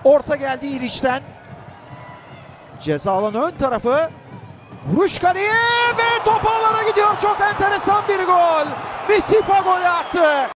Orta geldi İliç'ten. Ceza alanı ön tarafı. Vuruş kaleye ve top ağlara gidiyor. Çok enteresan bir gol. Misipa golü attı.